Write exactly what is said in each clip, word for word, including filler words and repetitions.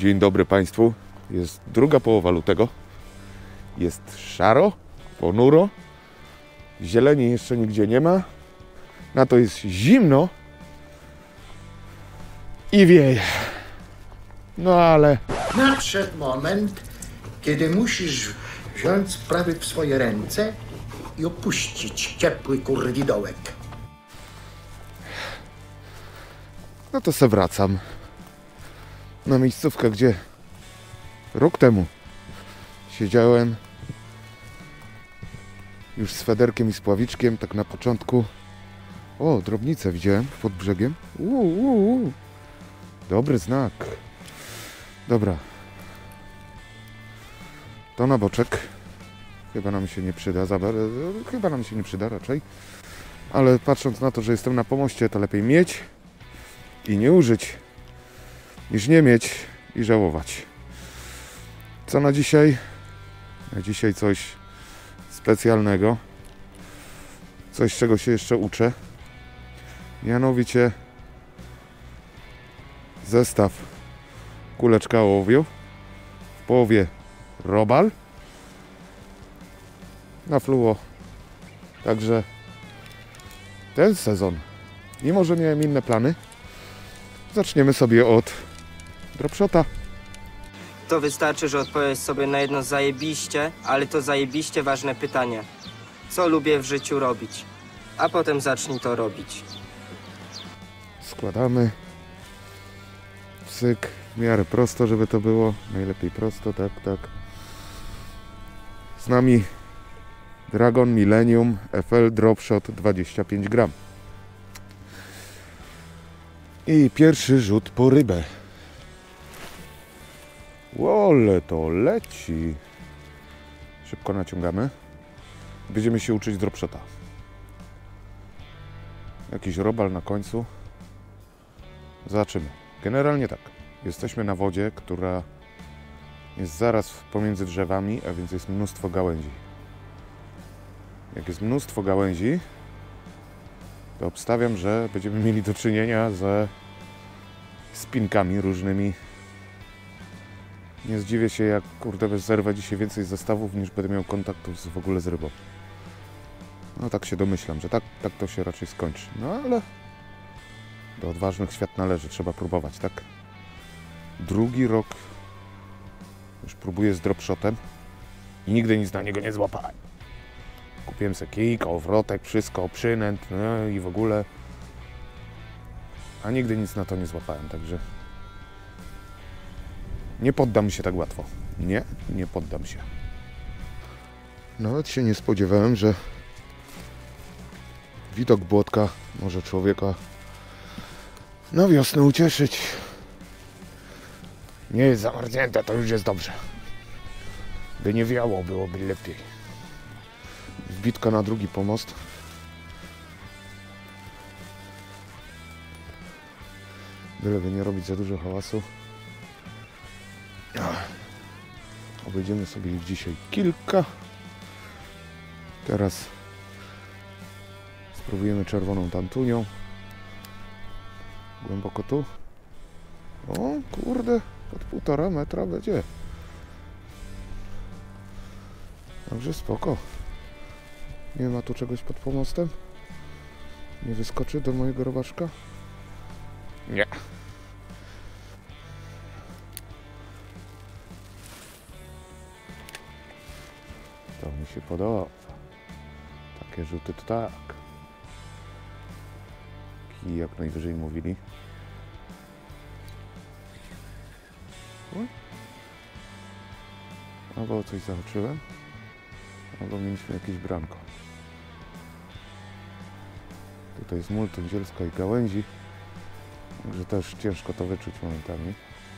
Dzień dobry Państwu. Jest druga połowa lutego. Jest szaro, ponuro. Zieleni jeszcze nigdzie nie ma. Na to jest zimno i wieje. No ale... Nadszedł moment, kiedy musisz wziąć sprawy w swoje ręce i opuścić ciepły kurwidołek. No to se wracam na miejscówkę, gdzie rok temu siedziałem już z Federkiem i z Pławiczkiem, tak na początku. O, drobnicę widziałem pod brzegiem. Uu, uu, uu. Dobry znak. Dobra. To na boczek. Chyba nam się nie przyda za bardzo. Chyba nam się nie przyda raczej. Ale patrząc na to, że jestem na pomoście, to lepiej mieć i nie użyć, niż nie mieć i żałować. Co na dzisiaj? Na dzisiaj coś specjalnego. Coś, czego się jeszcze uczę. Mianowicie zestaw kuleczka ołowiu, w połowie robal na fluo. Także ten sezon, mimo że miałem inne plany, zaczniemy sobie od dropshota. To wystarczy, że odpowiesz sobie na jedno zajebiście, ale to zajebiście ważne pytanie. Co lubię w życiu robić? A potem zacznij to robić. Składamy. Syk. W miarę prosto, żeby to było. Najlepiej prosto, tak, tak. Z nami Dragon Millennium F L Dropshot dwadzieścia pięć gram. I pierwszy rzut po rybę. Łole, to leci. Szybko naciągamy. Będziemy się uczyć dropshota. Jakiś robal na końcu. Zobaczymy. Generalnie tak. Jesteśmy na wodzie, która jest zaraz pomiędzy drzewami, a więc jest mnóstwo gałęzi. Jak jest mnóstwo gałęzi, to obstawiam, że będziemy mieli do czynienia ze spinkami różnymi. Nie zdziwię się, jak kurde zerwę dzisiaj więcej zestawów, niż będę miał kontaktów z, w ogóle z rybą. No tak się domyślam, że tak, tak to się raczej skończy. No ale do odważnych świat należy, trzeba próbować, tak? Drugi rok już próbuję z dropshotem i nigdy nic na niego nie złapałem. Kupiłem sobie kijk, owrotek, wszystko, przynęt, no i w ogóle. A nigdy nic na to nie złapałem, także nie poddam się tak łatwo. Nie, nie poddam się. Nawet się nie spodziewałem, że widok błotka może człowieka na wiosnę ucieszyć. Nie jest zamarznięte, to już jest dobrze. By nie wiało, byłoby lepiej. Wbitka na drugi pomost. Byleby nie robić za dużo hałasu. Obejdziemy sobie ich dzisiaj kilka. Teraz spróbujemy czerwoną tantunią. Głęboko tu. O kurde, pod półtora metra będzie. Także spoko. Nie ma tu czegoś pod pomostem? Nie wyskoczy do mojego robaczka? Nie. To mi się podoba. Takie rzuty to tak. Kij jak najwyżej mówili. Albo coś zahaczyłem, albo mieliśmy jakieś branko. Tutaj jest multum zielska i gałęzi, także też ciężko to wyczuć momentami.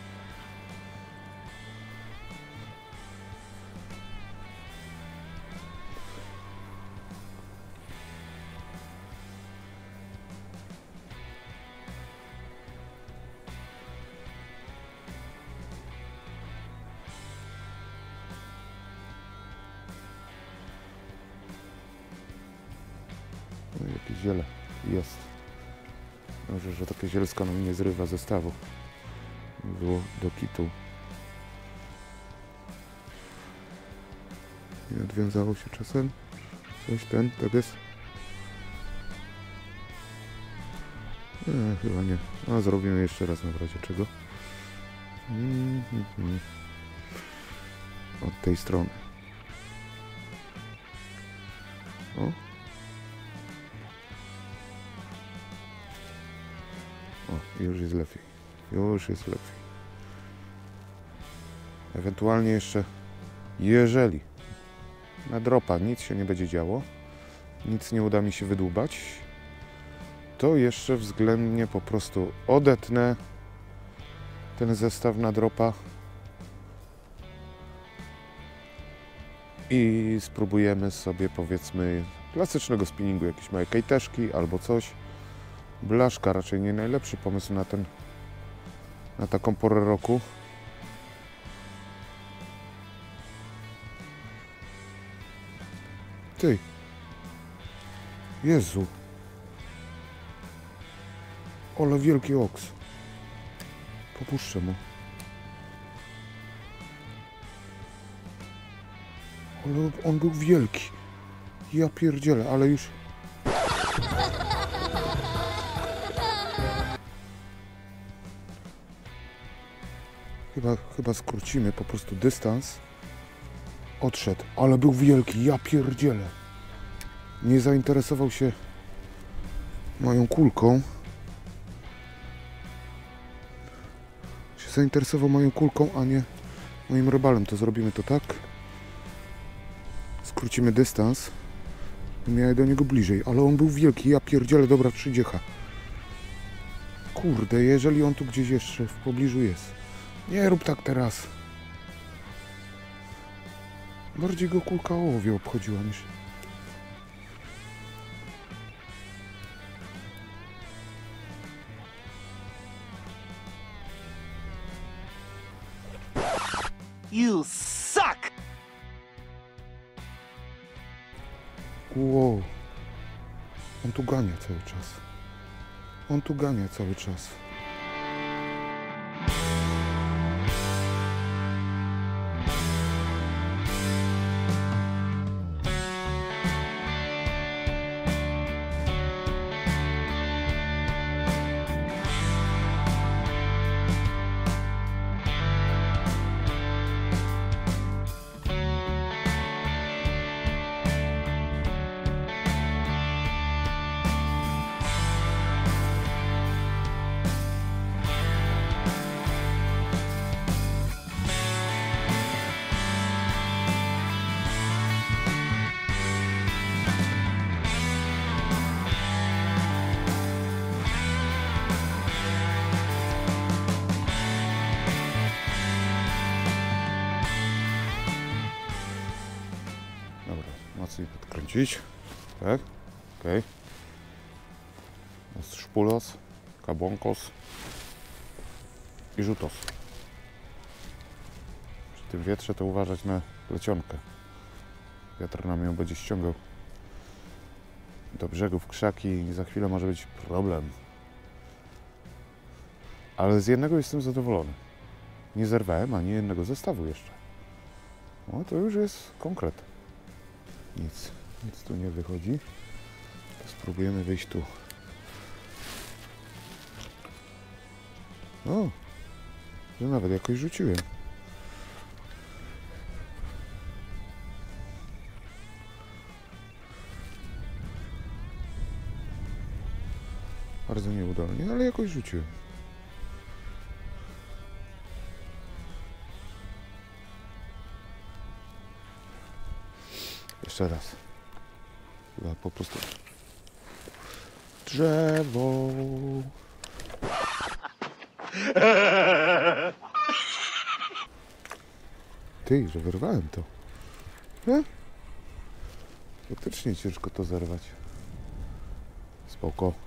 No i jakieś ziele jest. Może, że takie zielsko nam nie zrywa zestawu. Było do kitu. Nie odwiązało się czasem? Coś ten, tak jest? Nie, chyba nie. A zrobimy jeszcze raz na razie czego. Mm -hmm. Od tej strony. O. O, już jest lepiej. Już jest lepiej. Ewentualnie jeszcze, jeżeli na dropa nic się nie będzie działo, nic nie uda mi się wydłubać, to jeszcze względnie po prostu odetnę ten zestaw na dropa i spróbujemy sobie, powiedzmy, klasycznego spinningu, jakieś małe kajteszki albo coś. Blaszka raczej nie najlepszy pomysł na ten, na taką porę roku. Ty, Jezu, ale wielki oks. Popuszczę mu. Ale on był wielki. Ja pierdzielę, ale już... Chyba, chyba skrócimy po prostu dystans. Odszedł, ale był wielki, ja pierdzielę. Nie zainteresował się moją kulką. Się zainteresował moją kulką, a nie moim robalem. To zrobimy to tak. Skrócimy dystans. Miałem do niego bliżej, ale on był wielki, ja pierdzielę, dobra, trzydziecha. Kurde, jeżeli on tu gdzieś jeszcze w pobliżu jest. Nie rób tak teraz. Bardziej go kulka ołowie obchodziła niż... You suck! Wow. On tu gania cały czas. On tu gania cały czas. Mocniej podkręcić. Tak? Okej. Okay. Jest szpulos, kabonkos i rzutos. Przy tym wietrze to uważać na plecionkę. Wiatr nam ją będzie ściągał do brzegów, krzaki i za chwilę może być problem. Ale z jednego jestem zadowolony. Nie zerwałem ani jednego zestawu jeszcze. No to już jest konkret. Nic, nic tu nie wychodzi. To spróbujemy wyjść tu. O, że nawet jakoś rzuciłem. Bardzo nieudolnie, ale jakoś rzuciłem. Jeszcze raz. Chyba po prostu. Drzewo. Ty, że wyrwałem to. E? Faktycznie ciężko to zerwać. Spoko.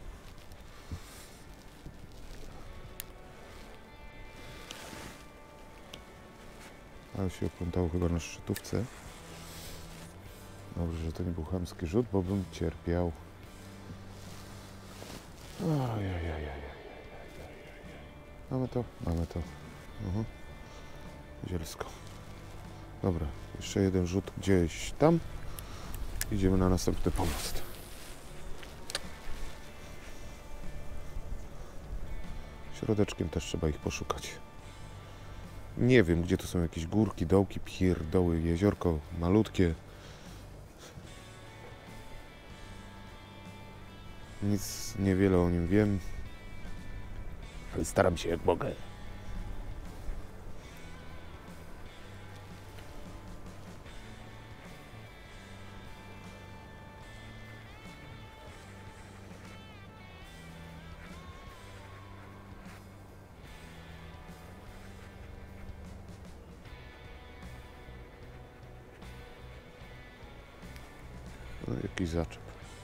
Ale się oplątało chyba na szczytówce. Dobrze, że to nie był chamski rzut, bo bym cierpiał. Ajajajajaj. Mamy to? Mamy to. Uh-huh. Zielsko. Dobra, jeszcze jeden rzut gdzieś tam. Idziemy na następny pomost. Środeczkiem też trzeba ich poszukać. Nie wiem, gdzie to są jakieś górki, dołki, pierdoły, jeziorko malutkie. Nic niewiele o nim wiem, ale staram się jak mogę. No, jakiś zaczep.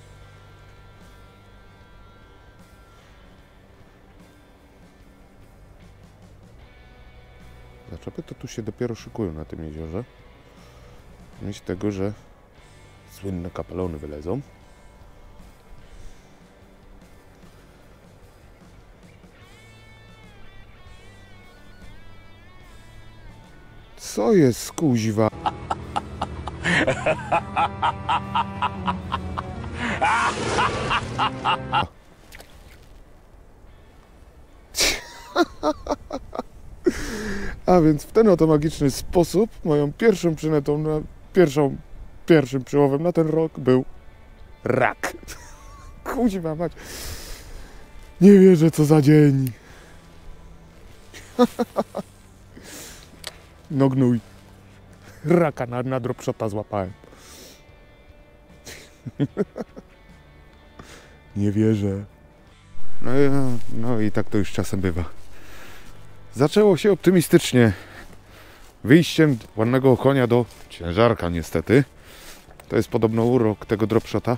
Zaczepy to tu się dopiero szykują na tym jeziorze. W myśl tego, że słynne kapelony wylezą. Co jest, kuźwa? A więc w ten oto magiczny sposób moją pierwszą przynętą na pierwszą, pierwszym przyłowem na ten rok był rak. Kuźwa mać. Nie wierzę, co za dzień. No gnój. Raka na, na dropshota złapałem. Nie wierzę. No, no i tak to już czasem bywa. Zaczęło się optymistycznie. Wyjściem ładnego konia do ciężarka niestety. To jest podobno urok tego dropshota.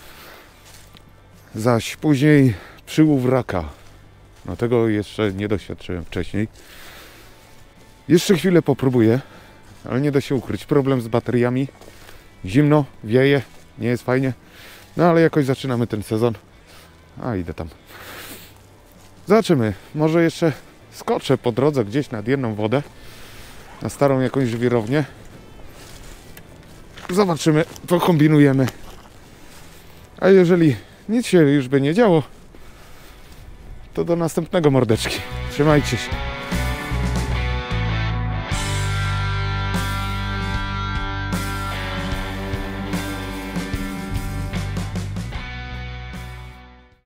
Zaś później przyłów raka. No tego jeszcze nie doświadczyłem wcześniej. Jeszcze chwilę popróbuję, ale nie da się ukryć. Problem z bateriami. Zimno, wieje, nie jest fajnie. No ale jakoś zaczynamy ten sezon. A idę tam. Zobaczymy. Może jeszcze skoczę po drodze gdzieś nad jedną wodę. Na starą jakąś żwirownię. Zobaczymy, pokombinujemy. A jeżeli nic się już by nie działo, to do następnego mordeczki. Trzymajcie się.